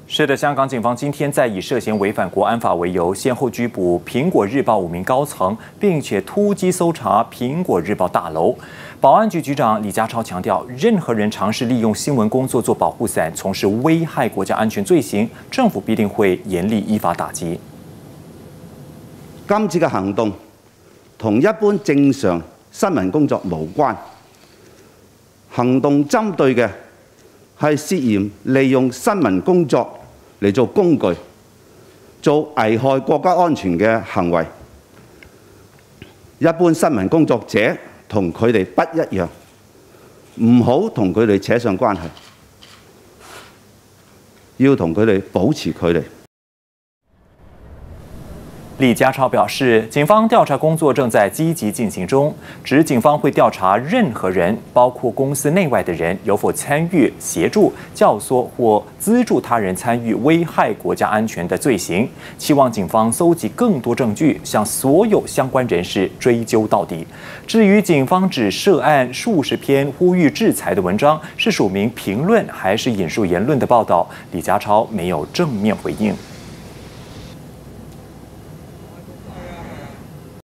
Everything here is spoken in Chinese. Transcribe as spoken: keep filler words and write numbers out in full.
是的，香港警方今天在以涉嫌违反国安法为由，先后拘捕苹果日报五名高层，并且突击搜查苹果日报大楼。保安局局长李家超强调，任何人尝试利用新闻工作做保护伞，从事危害国家安全罪行，政府必定會嚴厲依法打擊。 今次嘅行動同一般正常新聞工作無關，行動針對嘅係涉嫌利用新聞工作嚟做工具，做危害國家安全嘅行為。一般新聞工作者同佢哋不一樣，唔好同佢哋扯上關係，要同佢哋保持距離。 李家超表示，警方调查工作正在积极进行中，指警方会调查任何人，包括公司内外的人，有否参与、协助、教唆或资助他人参与危害国家安全的罪行。期望警方搜集更多证据，向所有相关人士追究到底。至于警方指涉案数十篇呼吁制裁的文章是署名评论还是引述言论的报道，李家超没有正面回应。